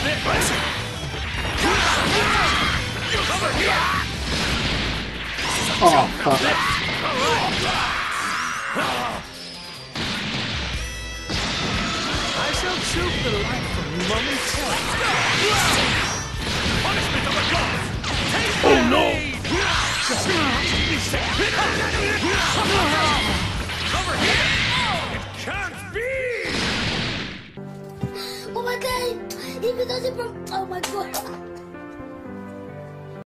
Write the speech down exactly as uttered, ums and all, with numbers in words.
Oh, fuck. I shall choke the life from you momentarily. Punishment of the gods! Oh no!